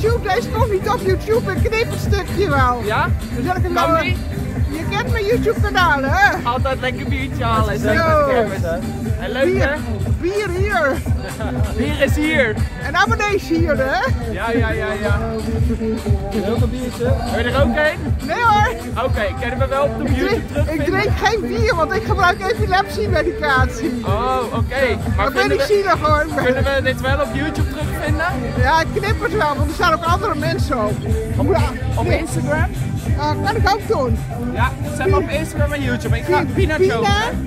YouTube, deze nog niet op YouTube, ik knip een stukje wel. Ja? Dan zet ik hem Kan wel. niet? Je kent mijn YouTube kanaal, hè? Altijd lekker biertje halen. Zo. En leuk hè? Bier hier. Bier is hier. En abonnees hier, hè? Ja. Welke biertje? Wil je er ook een? Nee hoor. Oké, kunnen we wel op de YouTube terugvinden? Ik drink geen bier, want ik gebruik epilepsie-medicatie. Oh, oké. Maar Dat ben ik zielig hoor. kunnen we dit wel op YouTube terugvinden? Ja, ik knip het wel, want er staan ook andere mensen op. Op Instagram? Kan ik ook doen. Ja, zet me op Instagram en YouTube. Ik ga Pina Jones.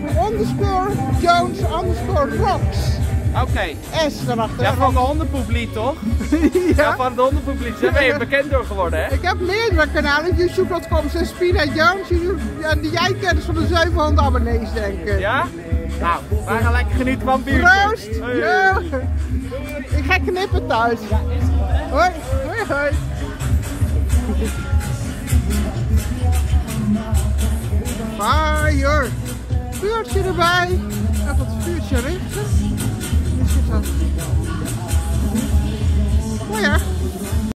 _Jones_Rocks. Oké. S daarachter. Ja, van de hondenpoeplied toch? Ja, van de hondenpoeplied. Daar ben je bekend door geworden hè? Ik heb meerdere kanalen, youtube.com/Pina Jones. En die jij kent is van de 700 abonnees denk ik. Ja? Nou, wij gaan lekker genieten van biertje. Proost! Yo. Ik ga knippen thuis. Ja, is goed hè? Hoi, hoi, hoi. Fire! Vuurtje erbij. Even het vuurtje richten. Hier zit dat. Oh ja.